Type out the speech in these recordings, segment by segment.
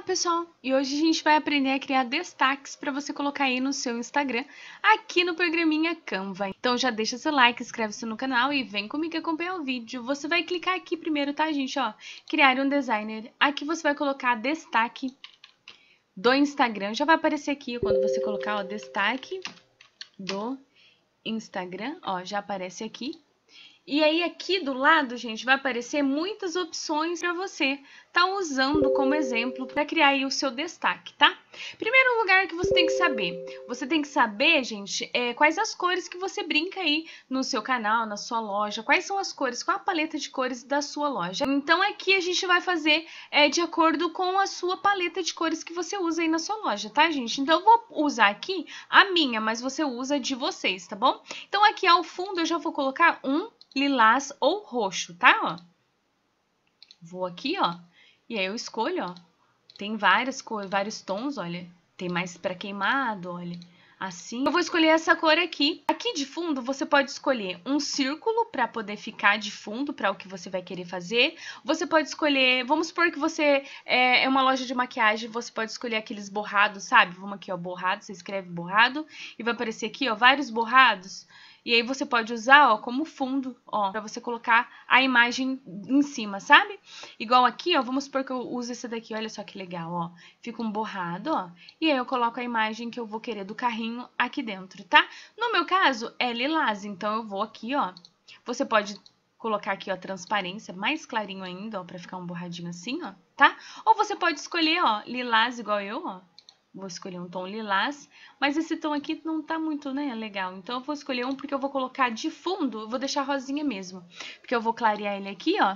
pessoal, e hoje a gente vai aprender a criar destaques para você colocar aí no seu Instagram, aqui no programinha Canva. Então já deixa seu like, inscreve-se no canal e vem comigo acompanhar o vídeo. Você vai clicar aqui primeiro, tá, gente? Ó, criar um designer. Aqui você vai colocar destaque do Instagram. Já vai aparecer aqui quando você colocar o destaque do Instagram. Ó, já aparece aqui. E aí aqui do lado, gente, vai aparecer muitas opções para você tá usando como exemplo para criar aí o seu destaque, tá? Primeiro lugar que você tem que saber, gente, quais as cores que você brinca aí no seu canal, na sua loja, quais são as cores, qual a paleta de cores da sua loja. Então aqui a gente vai fazer de acordo com a sua paleta de cores que você usa aí na sua loja, tá, gente? Então eu vou usar aqui a minha, mas você usa de vocês, tá bom? Então aqui ao fundo eu já vou colocar um lilás ou roxo, tá? Ó. Vou aqui, ó, e aí eu escolho, ó. Tem várias cores, vários tons, olha. Tem mais para queimado, olha. Assim, eu vou escolher essa cor aqui. Aqui de fundo, você pode escolher um círculo para poder ficar de fundo para o que você vai querer fazer. Você pode escolher, vamos supor que você é uma loja de maquiagem, você pode escolher aqueles borrados, sabe? Vamos aqui, ó, borrado, você escreve borrado e vai aparecer aqui, ó, vários borrados. E aí você pode usar, ó, como fundo, ó, para você colocar a imagem em cima, sabe? Igual aqui, ó, vamos supor que eu use esse daqui, olha só que legal, ó. Fica um borrado, ó, e aí eu coloco a imagem que eu vou querer do carrinho aqui dentro, tá? No meu caso, é lilás, então eu vou aqui, ó. Você pode colocar aqui, ó, transparência, mais clarinho ainda, ó, pra ficar um borradinho assim, ó, tá? Ou você pode escolher, ó, lilás igual eu, ó. Vou escolher um tom lilás, mas esse tom aqui não tá muito, né, legal. Então, eu vou escolher um porque eu vou colocar de fundo, eu vou deixar rosinha mesmo. Porque eu vou clarear ele aqui, ó.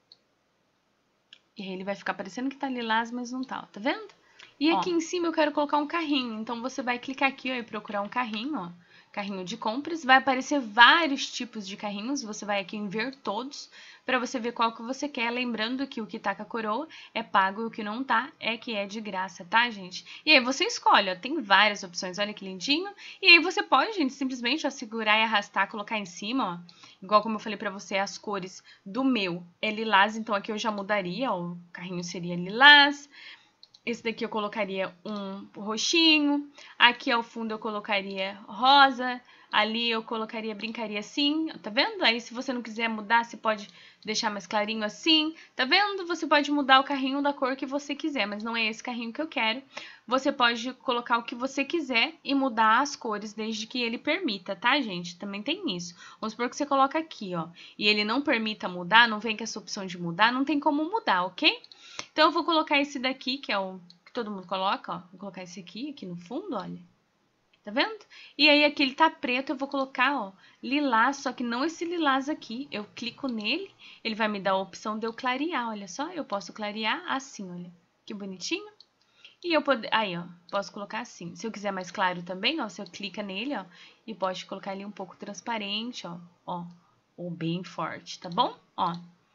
E aí ele vai ficar parecendo que tá lilás, mas não tá, ó, tá vendo? E aqui em cima eu quero colocar um carrinho, então você vai clicar aqui, ó, e procurar um carrinho, ó. Carrinho de compras, vai aparecer vários tipos de carrinhos, você vai aqui em ver todos, para você ver qual que você quer, lembrando que o que tá com a coroa é pago e o que não tá é que é de graça, tá, gente? E aí você escolhe, ó, tem várias opções, olha que lindinho, e aí você pode, gente, simplesmente, ó, segurar e arrastar, colocar em cima, ó, igual como eu falei pra você, as cores do meu é lilás, então aqui eu já mudaria, ó, o carrinho seria lilás. Esse daqui eu colocaria um roxinho, aqui ao fundo eu colocaria rosa, ali eu colocaria, brincaria assim, tá vendo? Aí se você não quiser mudar, você pode deixar mais clarinho assim, tá vendo? Você pode mudar o carrinho da cor que você quiser, mas não é esse carrinho que eu quero. Você pode colocar o que você quiser e mudar as cores, desde que ele permita, tá, gente? Também tem isso. Vamos supor que você coloca aqui, ó, e ele não permita mudar, não vem com essa opção de mudar, não tem como mudar, ok? Então, eu vou colocar esse daqui, que é o que todo mundo coloca, ó. Vou colocar esse aqui no fundo, olha. Tá vendo? E aí, aqui ele tá preto, eu vou colocar, ó, lilás, só que não esse lilás aqui. Eu clico nele, ele vai me dar a opção de eu clarear, olha só. Eu posso clarear assim, olha. Que bonitinho. E eu aí, ó, posso colocar assim. Se eu quiser mais claro também, ó, você clica nele, ó, e pode colocar ele um pouco transparente, ó, ou bem forte, tá bom? Ó.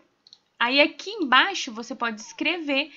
Aí aqui embaixo você pode escrever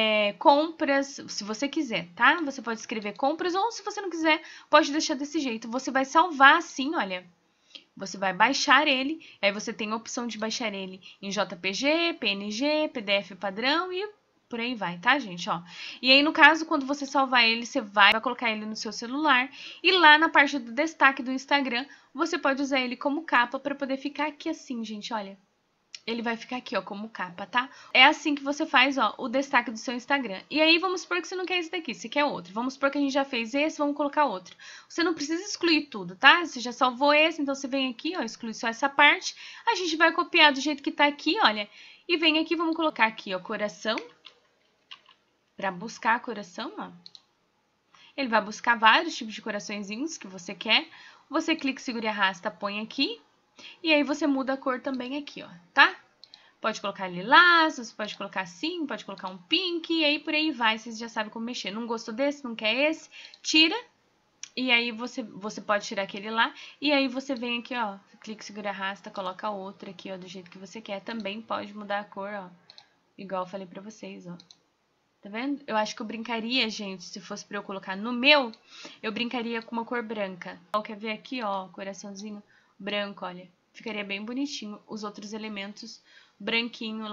compras, se você quiser, tá? Você pode escrever compras ou se você não quiser, pode deixar desse jeito. Você vai salvar assim, olha. Você vai baixar ele, aí você tem a opção de baixar ele em JPG, PNG, PDF padrão e por aí vai, tá, gente? Ó. E aí, no caso, quando você salvar ele, você vai colocar ele no seu celular e lá na parte do destaque do Instagram, você pode usar ele como capa para poder ficar aqui assim, gente, olha. Ele vai ficar aqui, ó, como capa, tá? É assim que você faz, ó, o destaque do seu Instagram. E aí, vamos supor que você não quer esse daqui, você quer outro. Vamos supor que a gente já fez esse, vamos colocar outro. Você não precisa excluir tudo, tá? Você já salvou esse, então você vem aqui, ó, exclui só essa parte. A gente vai copiar do jeito que tá aqui, olha. E vem aqui, vamos colocar aqui, ó, coração. Pra buscar coração, ó. Ele vai buscar vários tipos de coraçõezinhos que você quer. Você clica, segura e arrasta, põe aqui. E aí você muda a cor também aqui, ó, tá? Pode colocar lilás, você pode colocar assim, pode colocar um pink, e aí por aí vai, vocês já sabem como mexer. Não gostou desse, não quer esse, tira. E aí você pode tirar aquele lá, e aí você vem aqui, ó, clica, segura, arrasta, coloca outro aqui, ó, do jeito que você quer. Também pode mudar a cor, ó, igual eu falei pra vocês, ó. Tá vendo? Eu acho que eu brincaria, gente, se fosse pra eu colocar no meu, eu brincaria com uma cor branca. Quer ver aqui, ó, coraçãozinho branco, olha. Ficaria bem bonitinho os outros elementos branquinho lá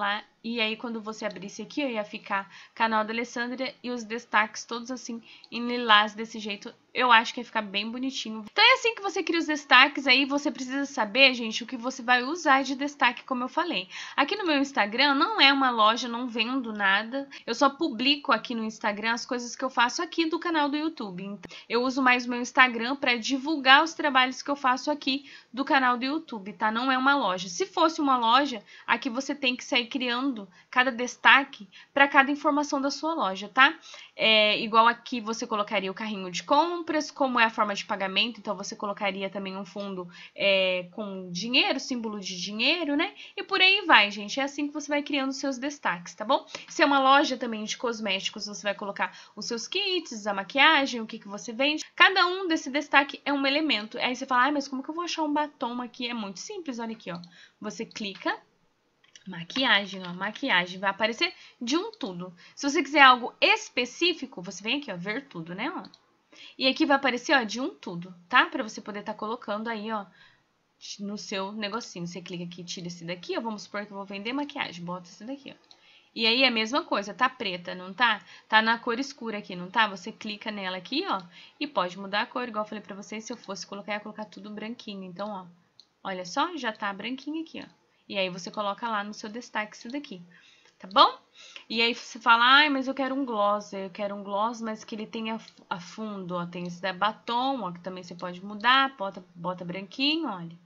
E aí, quando você abrisse aqui, ia ficar canal da Alessandra e os destaques todos assim, em lilás, desse jeito. Eu acho que ia ficar bem bonitinho. Então é assim que você cria os destaques. Aí você precisa saber, gente, o que você vai usar de destaque, como eu falei. Aqui no meu Instagram não é uma loja, não vendo nada. Eu só publico aqui no Instagram as coisas que eu faço aqui do canal do YouTube. Então, eu uso mais o meu Instagram para divulgar os trabalhos que eu faço aqui do canal do YouTube, tá? Não é uma loja. Se fosse uma loja, aqui você tem que sair criando cada destaque para cada informação da sua loja, tá? Igual aqui você colocaria o carrinho de compras, como é a forma de pagamento, então você colocaria também um fundo com dinheiro, símbolo de dinheiro, né? E por aí vai, gente. É assim que você vai criando os seus destaques, tá bom? Se é uma loja também de cosméticos, você vai colocar os seus kits, a maquiagem, o que você vende. Cada um desse destaque é um elemento. Aí você fala, mas como que eu vou achar um batom aqui? É muito simples, olha aqui, ó. Você clica... Maquiagem, ó, maquiagem, vai aparecer de um tudo. Se você quiser algo específico, você vem aqui, ó, ver tudo, né, ó. E aqui vai aparecer, ó, de um tudo, tá? Pra você poder estar colocando aí, ó, no seu negocinho. Você clica aqui, tira esse daqui, ó, vamos supor que eu vou vender maquiagem, bota esse daqui, ó. E aí é a mesma coisa, tá preta, não tá? Tá na cor escura aqui, não tá? Você clica nela aqui, ó, e pode mudar a cor, igual eu falei pra vocês, se eu fosse colocar, eu ia colocar tudo branquinho. Então, ó, olha só, já tá branquinho aqui, ó. E aí você coloca lá no seu destaque isso daqui, tá bom? E aí você fala, ai, mas eu quero um gloss, mas que ele tenha a fundo, ó, tem esse da batom, ó, que também você pode mudar, bota branquinho, olha.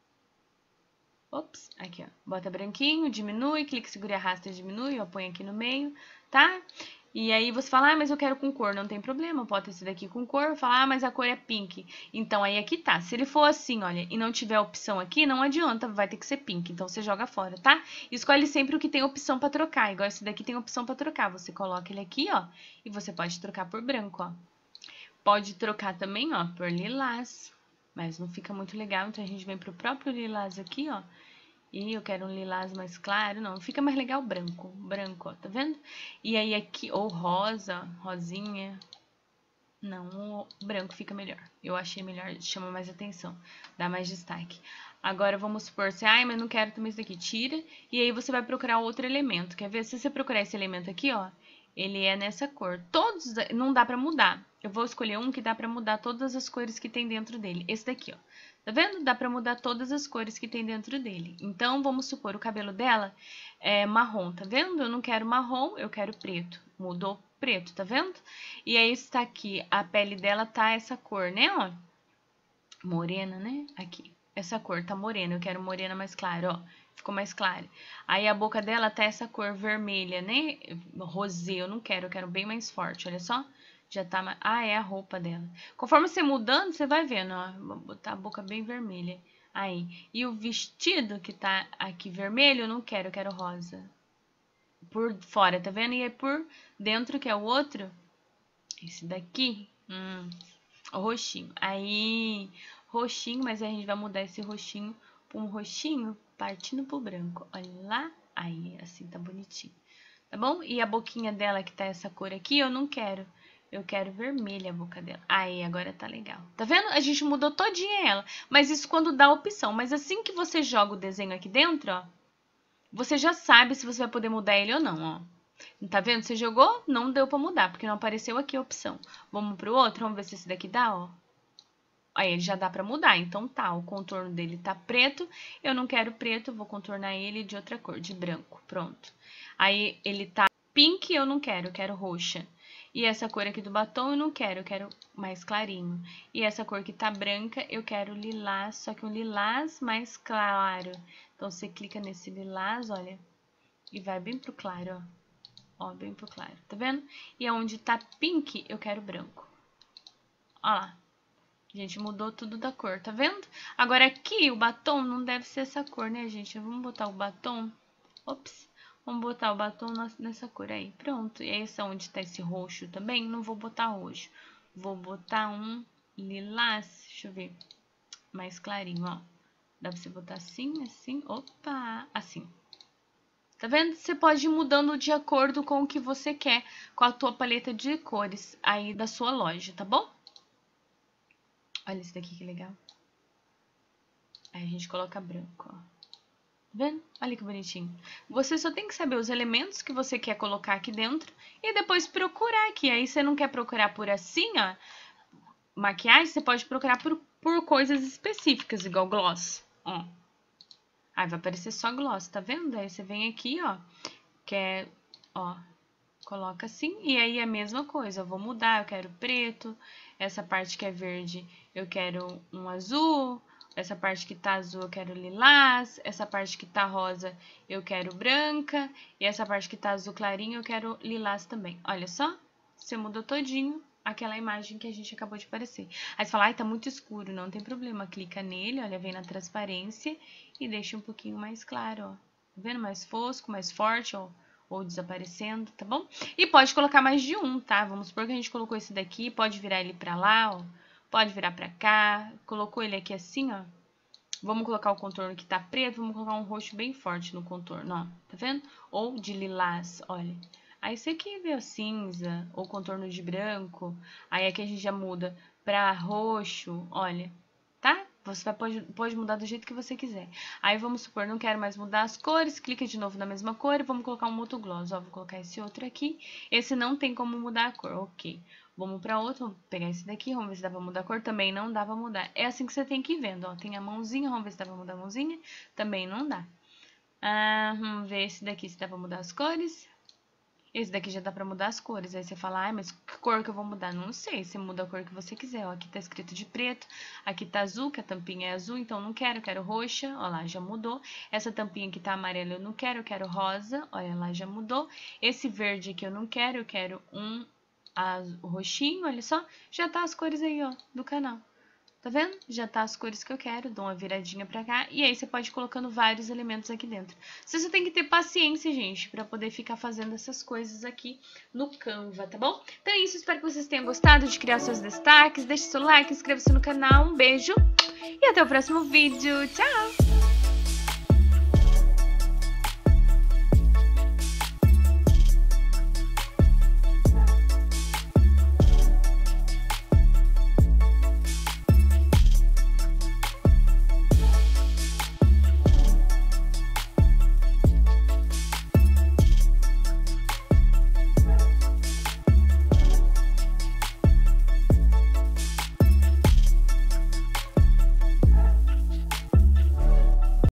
Ops, aqui, ó, bota branquinho, diminui, clica, segura e arrasta e diminui, ó, põe aqui no meio, tá? E aí você fala, ah, mas eu quero com cor, não tem problema, pode ter esse daqui com cor, fala, ah, mas a cor é pink. Então aí aqui tá, se ele for assim, olha, e não tiver opção aqui, não adianta, vai ter que ser pink, então você joga fora, tá? Escolhe sempre o que tem opção pra trocar, igual esse daqui tem opção pra trocar, você coloca ele aqui, ó, e você pode trocar por branco, ó. Pode trocar também, ó, por lilás, mas não fica muito legal, então a gente vem pro próprio lilás aqui, ó. E eu quero um lilás mais claro, não, fica mais legal branco, ó, tá vendo? E aí aqui, ou rosa, rosinha, não, o branco fica melhor. Eu achei melhor, chama mais atenção, dá mais destaque. Agora vamos supor, você, ai, mas não quero também isso daqui, tira, e aí você vai procurar outro elemento, quer ver? Se você procurar esse elemento aqui, ó, ele é nessa cor, todos, não dá pra mudar. Eu vou escolher um que dá pra mudar todas as cores que tem dentro dele, esse daqui, ó. Tá vendo? Dá pra mudar todas as cores que tem dentro dele. Então, vamos supor, o cabelo dela é marrom, tá vendo? Eu não quero marrom, eu quero preto. Mudou preto, tá vendo? E aí está aqui, a pele dela tá essa cor, né, ó. Morena, né? Aqui. Essa cor tá morena, eu quero morena mais clara, ó. Ficou mais clara. Aí a boca dela tá essa cor vermelha, né? Rosé, eu não quero, eu quero bem mais forte, olha só. Já tá mais... Ah, é a roupa dela. Conforme você mudando, você vai vendo, ó. Vou botar a boca bem vermelha. Aí. E o vestido que tá aqui vermelho, eu não quero, eu quero rosa. Por fora, tá vendo? E aí por dentro, que é o outro, esse daqui, o roxinho. Aí, roxinho, mas aí a gente vai mudar esse roxinho pra um roxinho partindo pro branco. Olha lá. Aí, assim tá bonitinho. Tá bom? E a boquinha dela, que tá essa cor aqui, eu não quero. Eu quero vermelha a boca dela. Aí, agora tá legal. Tá vendo? A gente mudou todinha ela. Mas isso quando dá a opção. Mas assim que você joga o desenho aqui dentro, ó, você já sabe se você vai poder mudar ele ou não, ó. Tá vendo? Você jogou, não deu pra mudar, porque não apareceu aqui a opção. Vamos pro outro, vamos ver se esse daqui dá, ó. Aí ele já dá pra mudar, então tá, o contorno dele tá preto, eu não quero preto, vou contornar ele de outra cor, de branco, pronto. Aí ele tá pink, eu não quero, eu quero roxa. E essa cor aqui do batom eu não quero, eu quero mais clarinho. E essa cor que tá branca, eu quero lilás, só que um lilás mais claro. Então você clica nesse lilás, olha, e vai bem pro claro, ó. Ó, bem pro claro, tá vendo? E aonde tá pink, eu quero branco. Ó lá. Gente, mudou tudo da cor, tá vendo? Agora aqui, o batom não deve ser essa cor, né, gente? Vamos botar o batom. Ops. Vamos botar o batom nessa cor aí. Pronto. E esse onde tá esse roxo também, não vou botar roxo. Vou botar um lilás. Deixa eu ver. Mais clarinho, ó. Dá pra você botar assim, assim. Opa! Assim. Tá vendo? Você pode ir mudando de acordo com o que você quer, com a tua paleta de cores aí da sua loja, tá bom? Olha esse daqui que legal. Aí a gente coloca branco, ó. Vendo? Olha que bonitinho. Você só tem que saber os elementos que você quer colocar aqui dentro e depois procurar aqui. Aí você não quer procurar por assim, ó, maquiagem, você pode procurar por coisas específicas, igual gloss, ó. Aí vai aparecer só gloss, tá vendo? Aí você vem aqui, ó, quer, ó, coloca assim, e aí é a mesma coisa, eu vou mudar, eu quero preto, essa parte que é verde eu quero um azul, essa parte que tá azul eu quero lilás, essa parte que tá rosa eu quero branca, e essa parte que tá azul clarinho eu quero lilás também. Olha só, você mudou todinho aquela imagem que a gente acabou de aparecer. Aí você fala, ai, tá muito escuro, não tem problema, clica nele, olha, vem na transparência e deixa um pouquinho mais claro, ó. Tá vendo? Mais fosco, mais forte, ó, ou desaparecendo, tá bom? E pode colocar mais de um, tá? Vamos supor que a gente colocou esse daqui, pode virar ele pra lá, ó. Pode virar pra cá, colocou ele aqui assim, ó. Vamos colocar o contorno que tá preto, vamos colocar um roxo bem forte no contorno, ó. Tá vendo? Ou de lilás, olha. Aí você aqui vê o cinza, ou contorno de branco. Aí aqui a gente já muda pra roxo, olha. Tá? Você pode mudar do jeito que você quiser. Aí vamos supor, não quero mais mudar as cores, clica de novo na mesma cor e vamos colocar um outro gloss. Ó, vou colocar esse outro aqui. Esse não tem como mudar a cor, ok. Vamos para outro, vamos pegar esse daqui, vamos ver se dá pra mudar a cor. Também não dá pra mudar. É assim que você tem que ir vendo, ó. Tem a mãozinha, vamos ver se dá pra mudar a mãozinha. Também não dá. Vamos ver esse daqui se dá pra mudar as cores. Esse daqui já dá pra mudar as cores. Aí você fala, ai, mas que cor que eu vou mudar? Não sei, você muda a cor que você quiser. Ó, aqui tá escrito de preto, aqui tá azul, que a tampinha é azul, então não quero, eu quero roxa. Ó lá, já mudou. Essa tampinha que tá amarela eu não quero, eu quero rosa. Olha lá, já mudou. Esse verde aqui eu não quero, eu quero um roxinho, olha só. Já tá as cores aí, ó, do canal. Tá vendo? Já tá as cores que eu quero, dou uma viradinha pra cá, e aí você pode ir colocando vários elementos aqui dentro. Você só tem que ter paciência, gente, pra poder ficar fazendo essas coisas aqui no Canva, tá bom? Então é isso, espero que vocês tenham gostado de criar seus destaques, deixe seu like, inscreva-se no canal, um beijo, e até o próximo vídeo, tchau!